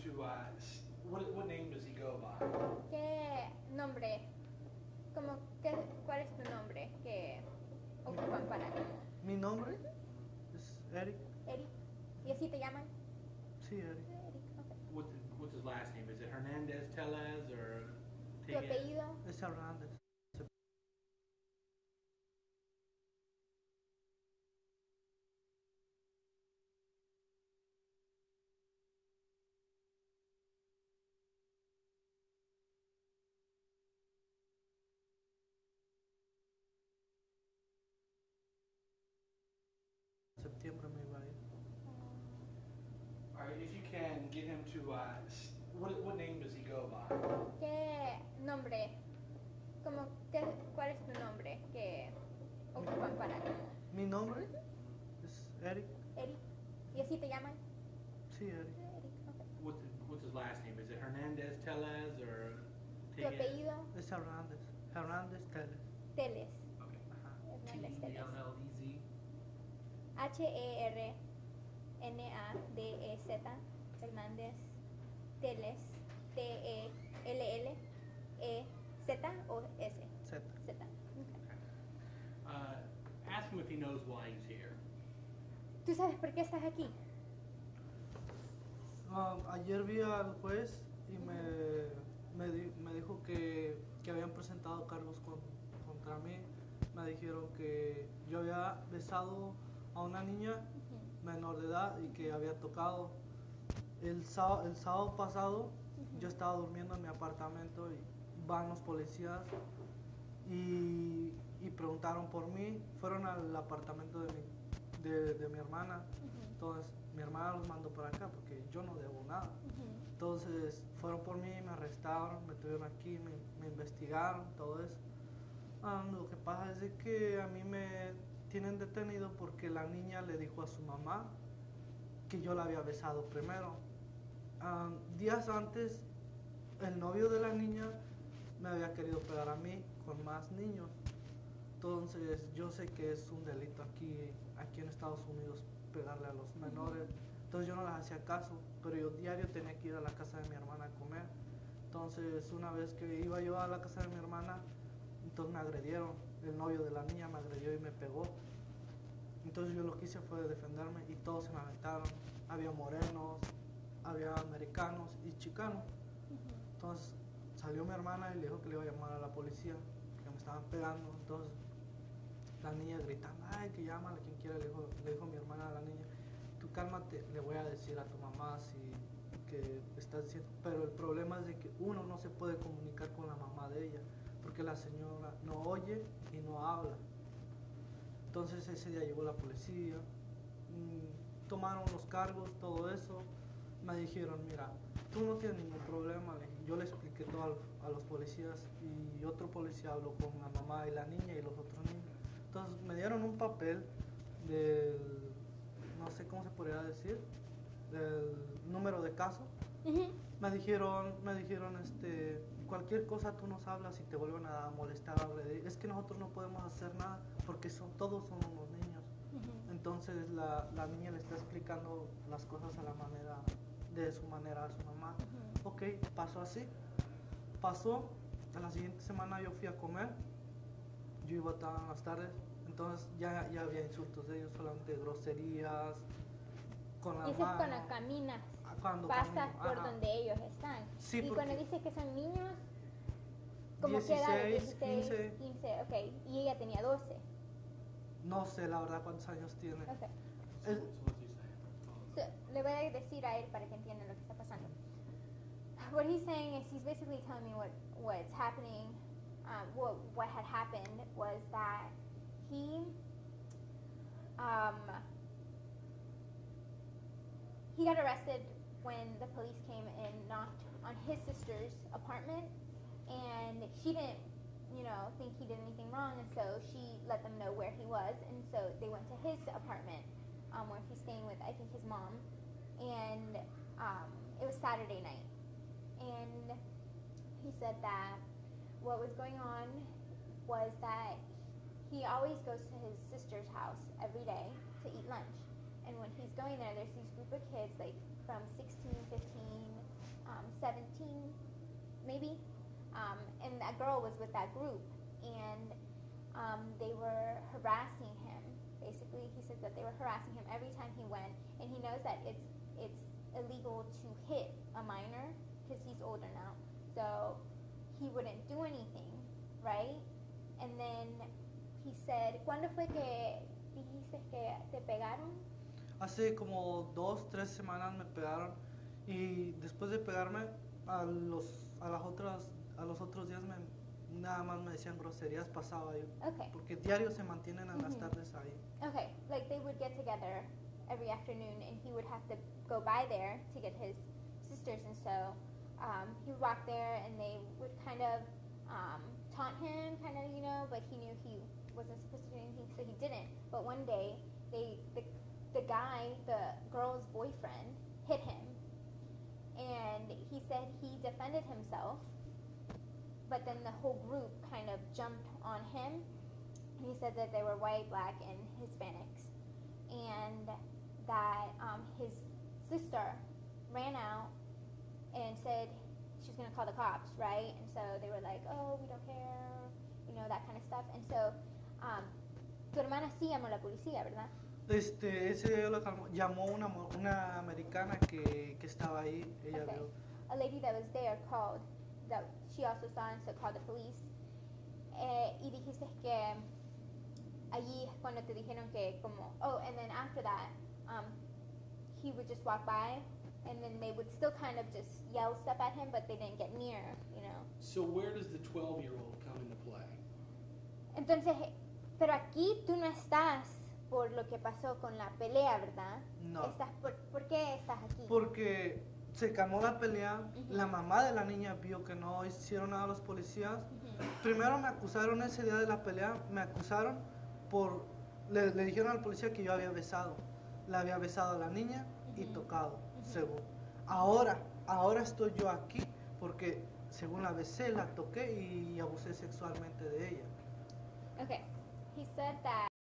to, what name does he go by? ¿Qué nombre? ¿Cuál es tu nombre que ocupan para Mi nombre es Eric. Eric? ¿Y así te llaman? Sí, Eric. Eric, okay. What's his last name? Is it Hernandez, Tellez, or ¿Tu Teguez? apellido? Es Hernández. Septiembre me iba a ir. All right, if you can get him to, what name does he go by? ¿Qué nombre? ¿Cuál es tu nombre que ocupan para Mi nombre es Eric. Eric? ¿Y así te llaman? Sí, Eric. Eric, okay. What's his last name? Is it Hernandez, Tellez, or ¿Tu Teguez? apellido? Es Hernández. Hernández Teles. Teles. Okay. Ajá. Hernández Teles. T-E-L-L-E-Z. Hernandez. Hernández Teles. Tellez o S? Z. Z. Okay. Ask him if he knows why he's here. ¿Tú sabes por qué estás aquí? Ayer vi al juez y me dijo que habían presentado cargos contra mí. Me dijeron que yo había besado a una niña menor de edad y que había tocado. El sábado pasado yo estaba durmiendo en mi apartamento y van los policías y preguntaron por mí. Fueron al apartamento de mi hermana. Entonces mi hermana los mandó para acá porque yo no debo nada. Entonces fueron por mí, me arrestaron, me tuvieron aquí, me investigaron, todo eso. Lo que pasa es de que a mí me tienen detenido porque la niña le dijo a su mamá que yo la había besado primero. Días antes, el novio de la niña me había querido pegar a mí con más niños. Entonces yo sé que es un delito aquí en Estados Unidos pegarle a los menores. Entonces yo no les hacía caso, pero yo diario tenía que ir a la casa de mi hermana a comer. Entonces una vez que iba yo a la casa de mi hermana, entonces me agredieron. El novio de la niña me agredió y me pegó. Entonces yo lo que hice fue defenderme y todos se me aventaron. Había morenos, había americanos y chicanos. Entonces salió mi hermana y le dijo que le iba a llamar a la policía, que me estaban pegando. Entonces la niña gritando, ay, que llámale quien quiera, le dijo mi hermana a la niña, tú cálmate, le voy a decir a tu mamá si que estás diciendo. Pero el problema es de que uno no se puede comunicar con la mamá de ella, porque la señora no oye y no habla. Entonces ese día llegó la policía, tomaron los cargos, todo eso. Me dijeron, mira, tú no tienes ningún problema. Yo le expliqué todo a los policías y otro policía habló con la mamá y la niña y los otros niños. Entonces me dieron un papel del, no sé cómo se podría decir, del número de caso. Me dijeron, cualquier cosa tú nos hablas y te vuelven a molestar, a agredir. Es que nosotros no podemos hacer nada porque todos son unos niños. Entonces la niña le está explicando las cosas de su manera a su mamá. Ok, pasó así. Pasó, a la siguiente semana yo fui a comer. Yo iba todas las tardes. Entonces ya había insultos de ellos, solamente groserías. Con la Y eso es mano. cuando caminas, Cuando pasas camino, por ajá. donde ellos están. Sí, y porque cuando dices que son niños, ¿cómo qué edad? 16, 15, ok. Y ella tenía 12. No sé la verdad cuántos años tiene. Okay. So what's he saying? Le voy a decir a él para que entienda lo que está pasando. What he's saying is he's basically telling me what's happening. What had happened was that he got arrested when the police came and knocked on his sister's apartment, and she didn't, think he did anything wrong, and so she let them know where he was, and so they went to his apartment, where he's staying with, I think, his mom, and it was Saturday night, and he said that what was going on was that he always goes to his sister's house every day to eat lunch. And when he's going there, there's these group of kids, like from 16, 15, that girl was with that group, and they were harassing him. Basically, he said that they were harassing him every time he went, and he knows that it's illegal to hit a minor because he's older now, so he wouldn't do anything, right? And then he said, ¿cuándo fue que dijiste que te pegaron? Hace como 2-3 semanas me pegaron y después de pegarme a los otros días nada más me decían groserías, pasaba yo. Okay. Porque diario se mantienen en las Mhm. tardes ahí. Okay, like they would get together every afternoon, and he would have to go by there to get his sisters, and so he would walk there, and they would kind of taunt him, kind of, but he knew he wasn't supposed to do anything, so he didn't. But one day, the guy, the girl's boyfriend, hit him, and he said he defended himself, but then the whole group kind of jumped on him. He said that they were white, black, and Hispanics, and that his sister ran out and said she's going to call the cops, right? And so they were like, oh, we don't care, that kind of stuff. And so tu hermana sí llamó a la policía, ¿verdad? Ese día lo llamó una americana que estaba ahí, ella Okay. vio. A lady that was there called, that she also saw, and so called the police. Y dijiste que allí cuando te dijeron que como, and then after that, he would just walk by, and then they would still kind of just yell stuff at him, but they didn't get near, So where does the 12-year-old come into play? Entonces, pero aquí tú no estás por lo que pasó con la pelea, ¿verdad? No. Estás ¿por qué estás aquí? Porque se calmó la pelea, Ujú. la mamá de la niña vio que no hicieron nada a los policías. Ujú. Primero me acusaron ese día de la pelea, le dijeron al policía que yo había besado. La había besado a la niña y Ujú. tocado, Ujú. según. Ahora estoy yo aquí porque según la besé, la toqué y abusé sexualmente de ella. Okay, he said that